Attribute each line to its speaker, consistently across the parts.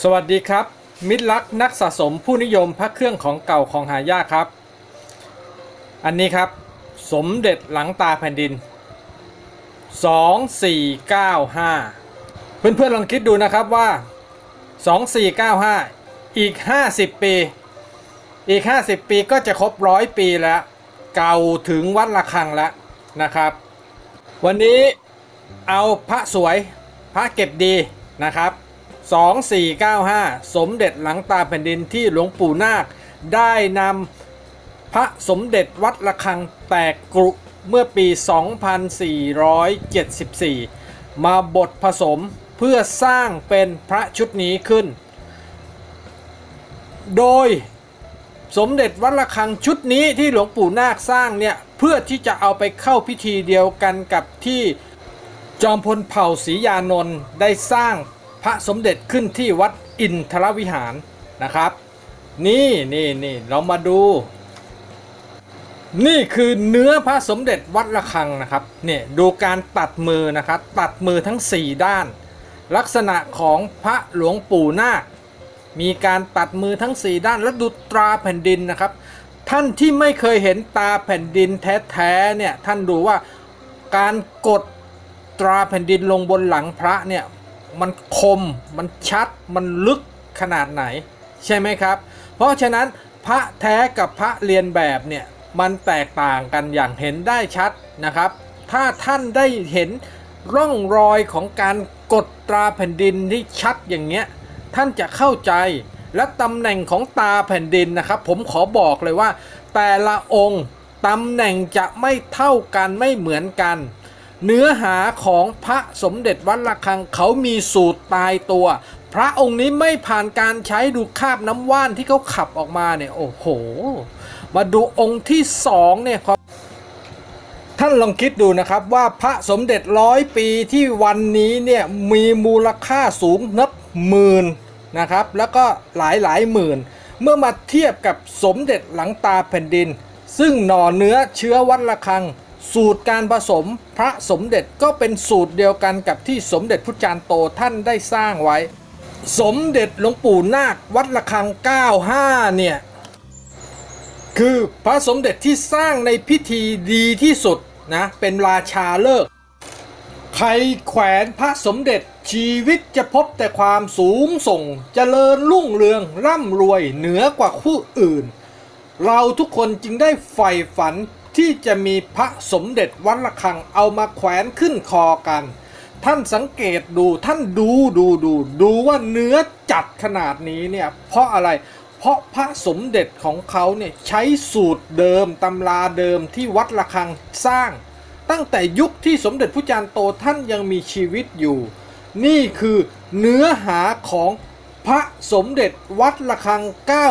Speaker 1: สวัสดีครับมิตรรักนักสะสมผู้นิยมพระเครื่องของเก่าของหายากครับอันนี้ครับสมเด็จหลังตาแผ่นดิน2495เพื่อนๆลองคิดดูนะครับว่า2495อีก50ปีก็จะครบ100 ปีแล้วเก่าถึงวัดระฆังแล้วนะครับวันนี้เอาพระสวยพระเก็บดีนะครับ2495สมเด็จหลังตาแผ่นดินที่หลวงปู่นาคได้นำพระสมเด็จวัดระฆังแตกกรุเมื่อปี 2474 มาบดผสมเพื่อสร้างเป็นพระชุดนี้ขึ้นโดยสมเด็จวัดระฆังชุดนี้ที่หลวงปู่นาคสร้างเนี่ยเพื่อที่จะเอาไปเข้าพิธีเดียวกันกับที่จอมพลเผ่าศรียานนท์ได้สร้างพระสมเด็จขึ้นที่วัดอินทรวิหารนะครับนี่เรามาดูนี่คือเนื้อพระสมเด็จวัดระฆังนะครับเนี่ยดูการตัดมือนะครับตัดมือทั้ง4ด้านลักษณะของพระหลวงปู่นาคมีการตัดมือทั้ง4ด้านแล้วดูตราแผ่นดินนะครับท่านที่ไม่เคยเห็นตาแผ่นดินแท้ๆเนี่ยท่านดูว่าการกดตราแผ่นดินลงบนหลังพระเนี่ยมันคมมันชัดมันลึกขนาดไหนใช่ไหมครับเพราะฉะนั้นพระแท้กับพระเรียนแบบเนี่ยมันแตกต่างกันอย่างเห็นได้ชัดนะครับถ้าท่านได้เห็นร่องรอยของการกดตราแผ่นดินที่ชัดอย่างเงี้ยท่านจะเข้าใจและตำแหน่งของตาแผ่นดินนะครับผมขอบอกเลยว่าแต่ละองค์ตำแหน่งจะไม่เท่ากันไม่เหมือนกันเนื้อหาของพระสมเด็จวัดระฆังเขามีสูตรตายตัวพระองค์นี้ไม่ผ่านการใช้ดูคราบน้ำว่านที่เขาขับออกมาเนี่ยโอ้โหมาดูองค์ที่2เนี่ยครับท่านลองคิดดูนะครับว่าพระสมเด็จ100 ปีที่วันนี้เนี่ยมีมูลค่าสูงนับหมื่นนะครับแล้วก็หลายหมื่นเมื่อมาเทียบกับสมเด็จหลังตาแผ่นดินซึ่งหน่อเนื้อเชื้อวัดระฆังสูตรการผสมพระสมเด็จก็เป็นสูตรเดียวกันกับที่สมเด็จพุทธจารย์โตท่านได้สร้างไว้สมเด็จหลวงปู่นาควัดระฆัง95เนี่ยคือพระสมเด็จที่สร้างในพิธีดีที่สุดนะเป็นราชาฤกษ์ใครแขวนพระสมเด็จชีวิตจะพบแต่ความสูงส่งเจริญรุ่งเรืองร่ำรวยเหนือกว่าผู้อื่นเราทุกคนจึงได้ใฝ่ฝันที่จะมีพระสมเด็จวัดระฆังเอามาแขวนขึ้นคอกันท่านสังเกตดูท่านดูว่าเนื้อจัดขนาดนี้เนี่ยเพราะอะไรเพราะพระสมเด็จของเขาเนี่ยใช้สูตรเดิมตำราเดิมที่วัดระฆังสร้างตั้งแต่ยุคที่สมเด็จพระจารย์โตท่านยังมีชีวิตอยู่นี่คือเนื้อหาของพระสมเด็จวัดระฆัง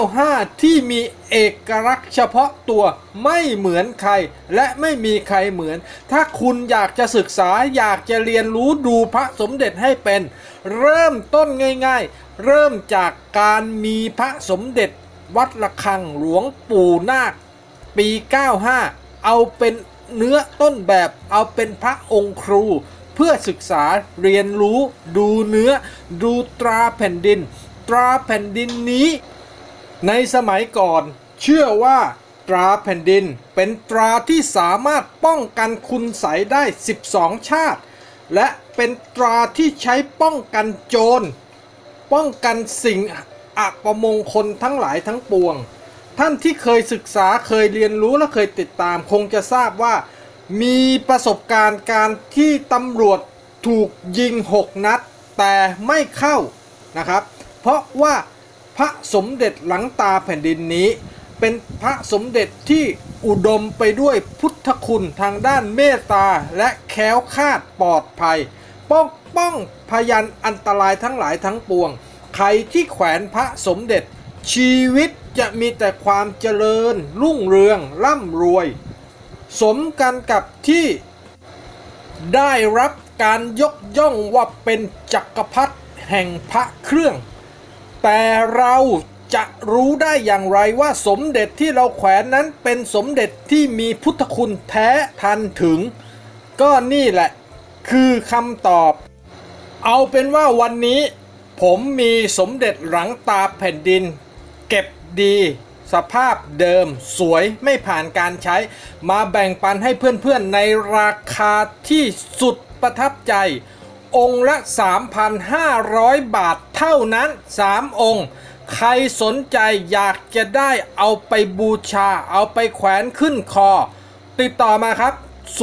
Speaker 1: 95ที่มีเอกลักษณ์เฉพาะตัวไม่เหมือนใครและไม่มีใครเหมือนถ้าคุณอยากจะศึกษาอยากจะเรียนรู้ดูพระสมเด็จให้เป็นเริ่มต้นง่ายๆเริ่มจากการมีพระสมเด็จวัดระฆังหลวงปู่นาคปี95เอาเป็นเนื้อต้นแบบเอาเป็นพระองค์ครูเพื่อศึกษาเรียนรู้ดูเนื้อดูตราแผ่นดินตราแผ่นดินนี้ในสมัยก่อนเชื่อว่าตราแผ่นดินเป็นตราที่สามารถป้องกันคุณไสยได้12ชาติและเป็นตราที่ใช้ป้องกันโจรป้องกันสิ่งอัปมงคลทั้งหลายทั้งปวงท่านที่เคยศึกษาเคยเรียนรู้และเคยติดตามคงจะทราบว่ามีประสบการณ์การที่ตำรวจถูกยิง6 นัดแต่ไม่เข้านะครับเพราะว่าพระสมเด็จหลังตาแผ่นดินนี้เป็นพระสมเด็จที่อุดมไปด้วยพุทธคุณทางด้านเมตตาและแคล้วคลาดปลอดภัยปกป้องพยันอันตรายทั้งหลายทั้งปวงใครที่แขวนพระสมเด็จชีวิตจะมีแต่ความเจริญรุ่งเรืองร่ำรวยสมกันกับที่ได้รับการยกย่องว่าเป็นจักรพรรดิแห่งพระเครื่องแต่เราจะรู้ได้อย่างไรว่าสมเด็จที่เราแขวนนั้นเป็นสมเด็จที่มีพุทธคุณแท้ทันถึงก็นี่แหละคือคำตอบเอาเป็นว่าวันนี้ผมมีสมเด็จหลังตาแผ่นดินเก็บดีสภาพเดิมสวยไม่ผ่านการใช้มาแบ่งปันให้เพื่อนๆในราคาที่สุดประทับใจองค์ละ 3,500 บาทเท่านั้น3องค์ใครสนใจอยากจะได้เอาไปบูชาเอาไปแขวนขึ้นคอติดต่อมาครับ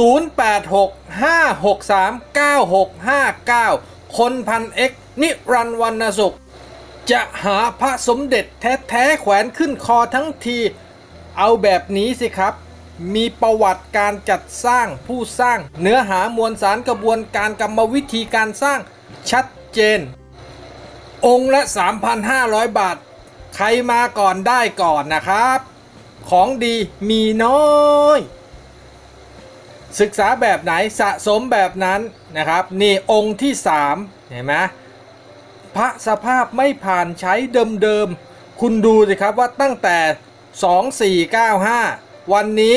Speaker 1: 0865639659คนพัน X นิรันดร์วรรณสุขจะหาพระสมเด็จแท้ๆแขวนขึ้นคอทั้งทีเอาแบบนี้สิครับมีประวัติการจัดสร้างผู้สร้างเนื้อหามวลสารกระบวนการกรรมวิธีการสร้างชัดเจนองค์ละ 3,500 บาทใครมาก่อนได้ก่อนนะครับของดีมีน้อยศึกษาแบบไหนสะสมแบบนั้นนะครับนี่องค์ที่3เห็นไหมพระสภาพไม่ผ่านใช้เดิมๆคุณดูสิครับว่าตั้งแต่2495วันนี้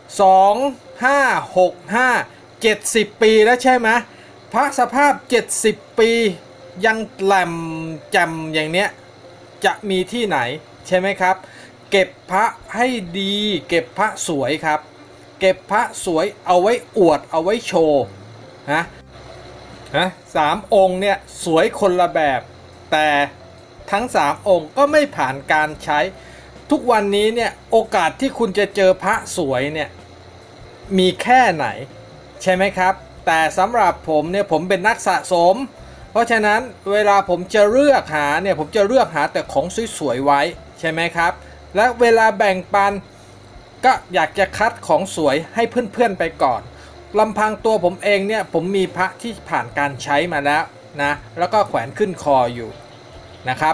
Speaker 1: 2565 70 ปีแล้วใช่ไหมพระสภาพ70 ปียังแหลมแจ่มอย่างเนี้ยจะมีที่ไหนใช่ไหมครับเก็บพระให้ดีเก็บพระสวยครับเก็บพระสวยเอาไว้อวดเอาไว้โชว์นะ3 องค์เนี่ยสวยคนละแบบแต่ทั้ง3 องค์ก็ไม่ผ่านการใช้ทุกวันนี้เนี่ยโอกาสที่คุณจะเจอพระสวยเนี่ยมีแค่ไหนใช่ไหมครับแต่สำหรับผมเนี่ยผมเป็นนักสะสมเพราะฉะนั้นเวลาผมจะเลือกหาเนี่ยผมจะเลือกหาแต่ของสวยๆไว้ใช่ไหมครับและเวลาแบ่งปันก็อยากจะคัดของสวยให้เพื่อนๆไปก่อนลำพังตัวผมเองเนี่ยผมมีพระที่ผ่านการใช้มาแล้วนะแล้วก็แขวนขึ้นคออยู่นะครับ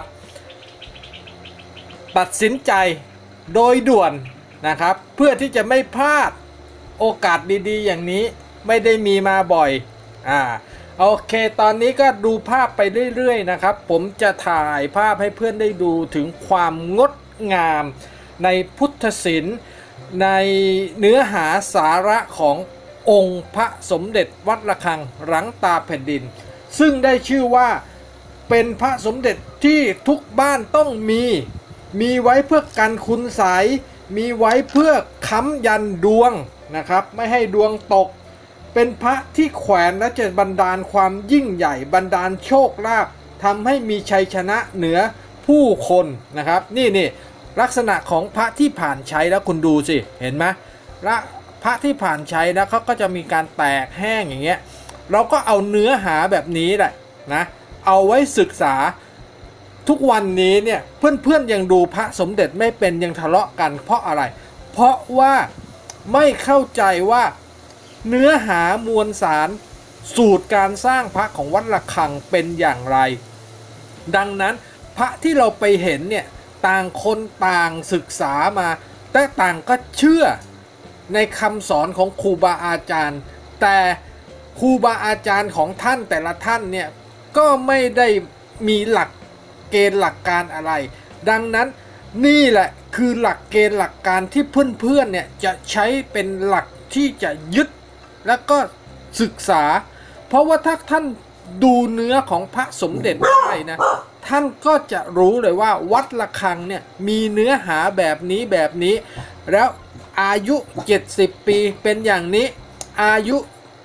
Speaker 1: ตัดสินใจโดยด่วนนะครับเพื่อที่จะไม่พลาดโอกาสดีๆอย่างนี้ไม่ได้มีมาบ่อยโอเคตอนนี้ก็ดูภาพไปเรื่อยๆนะครับผมจะถ่ายภาพให้เพื่อนได้ดูถึงความงดงามในพุทธศิลป์ในเนื้อหาสาระขององค์พระสมเด็จวัดระฆังหลังตาแผ่นดินซึ่งได้ชื่อว่าเป็นพระสมเด็จที่ทุกบ้านต้องมีไว้เพื่อกันคุณไสยมีไว้เพื่อค้ำยันดวงนะครับไม่ให้ดวงตกเป็นพระที่แขวนและจะบันดาลความยิ่งใหญ่บันดาลโชคลาภทำให้มีชัยชนะเหนือผู้คนนะครับนี่ลักษณะของพระที่ผ่านใช้แล้วคุณดูสิเห็นไหมและพระที่ผ่านใช้แล้วเขาก็จะมีการแตกแห้งอย่างเงี้ยเราก็เอาเนื้อหาแบบนี้แหละนะเอาไว้ศึกษาทุกวันนี้เนี่ยเพื่อนๆยังดูพระสมเด็จไม่เป็นยังทะเลาะกันเพราะอะไรเพราะว่าไม่เข้าใจว่าเนื้อหามวลสารสูตรการสร้างพระของวัดระฆังเป็นอย่างไรดังนั้นพระที่เราไปเห็นเนี่ยต่างคนต่างศึกษามาแต่ต่างก็เชื่อในคำสอนของครูบาอาจารย์แต่ครูบาอาจารย์ของท่านแต่ละท่านเนี่ยก็ไม่ได้มีหลักเกณฑ์หลักการอะไรดังนั้นนี่แหละคือหลักเกณฑ์หลักการที่เพื่อนๆเนี่ยจะใช้เป็นหลักที่จะยึดแล้วก็ศึกษาเพราะว่าถ้าท่านดูเนื้อของพระสมเด็จได้นะท่านก็จะรู้เลยว่าวัดระฆังเนี่ยมีเนื้อหาแบบนี้แล้วอายุ70 ปีเป็นอย่างนี้อายุ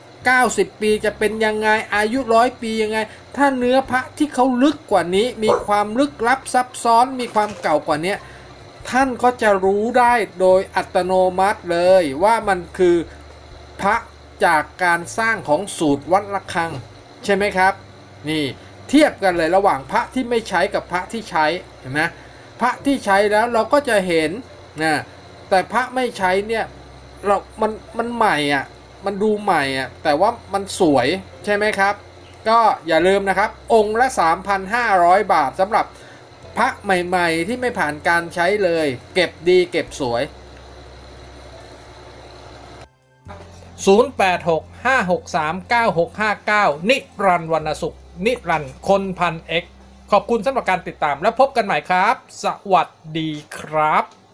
Speaker 1: 90 ปีจะเป็นยังไงอายุ100 ปียังไงถ้าเนื้อพระที่เขาลึกกว่านี้มีความลึกลับซับซ้อนมีความเก่ากว่านี้ท่านก็จะรู้ได้โดยอัตโนมัติเลยว่ามันคือพระจากการสร้างของสูตรวัดระฆังใช่ไหมครับนี่เทียบกันเลยระหว่างพระที่ไม่ใช้กับพระที่ใช้เห็นไหมพระที่ใช้แล้วเราก็จะเห็นนะแต่พระไม่ใช้เนี่ยมันใหม่อ่ะมันดูใหม่อ่ะแต่ว่ามันสวยใช่ไหมครับก็อย่าลืมนะครับองค์ละ 3,500 บาทสำหรับพระใหม่ๆที่ไม่ผ่านการใช้เลยเก็บดีเก็บสวย0865639659นิรันดร์วรรณสุขนิรันดร์คนพัน X ขอบคุณสำหรับการติดตามและพบกันใหม่ครับสวัสดีครับ